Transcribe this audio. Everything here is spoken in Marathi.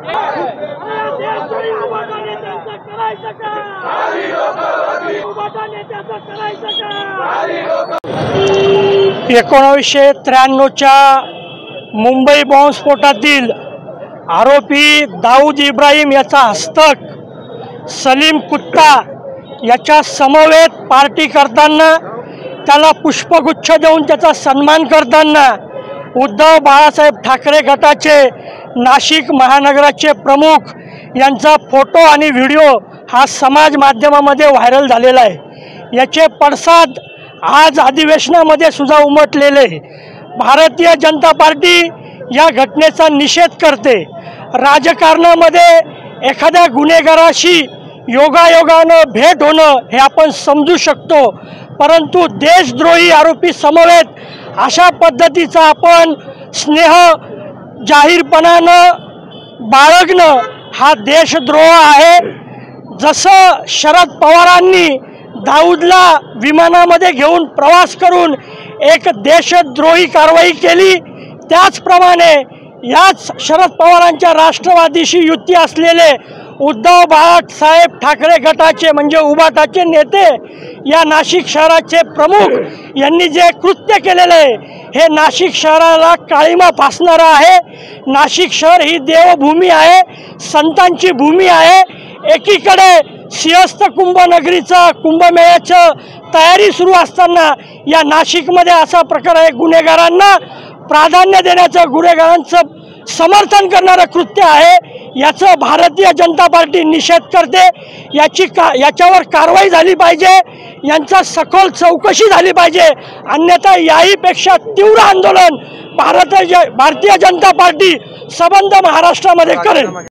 च्या मुंबई बॉम्बस्फोटातील आरोपी दाऊद इब्राहिम याचा हस्तक सलीम कुत्ता याच्या समवेत पार्टी करताना, त्याला पुष्पगुच्छ देऊन त्याचा सन्मान करताना उद्धव बाळासाहेब ठाकरे गटाचे नाशिक महानगराचे प्रमुख यांचा फोटो आणि व्हिडिओ हा समाज माध्यमामध्ये व्हायरल झालेला आहे। याचे पडसाद आज अधिवेशनामध्ये सुद्धा उमटलेले। भारतीय जनता पार्टी या घटनेचा निषेध करते। राजकारणामध्ये एखाद्या गुन्हेगाराशी योगायोगानं भेट होणं हे आपण समजू शकतो, परंतु देशद्रोही आरोपी समवेत अशा पद्धतीचा आपण स्नेह जाहीरपणानं बाळगणं हा देशद्रोह आहे। जसं शरद पवारांनी दाऊदला विमानामध्ये घेऊन प्रवास करून एक देशद्रोही कारवाई केली, त्याचप्रमाणे याच शरद पवारांच्या राष्ट्रवादीशी युती असलेले उद्धव बाळासाहेब ठाकरे गटाचे म्हणजे उबाटाचे नेते या नाशिक शहराचे प्रमुख यांनी जे कृत्य केलेले आहे हे नाशिक शहराला काळीमा फासणारं आहे। नाशिक शहर ही देवभूमी आहे, संतांची भूमी आहे। एकीकडे सिंहस्थ कुंभनगरीचं कुंभमेळ्याचं तयारी सुरू असताना या नाशिकमध्ये असा प्रकार आहे, गुन्हेगारांना प्राधान्य देण्याचं, गुन्हेगारांचं समर्थन करणारं कृत्य आहे। याचं भारतीय जनता पार्टी निषेध करते। याच्यावर कारवाई झाली पाहिजे, यांचा सखोल चौकशी झाली पाहिजे, अन्यथा याहीपेक्षा तीव्र आंदोलन भारतीय जनता पार्टी सबंध महाराष्ट्रामध्ये करेल।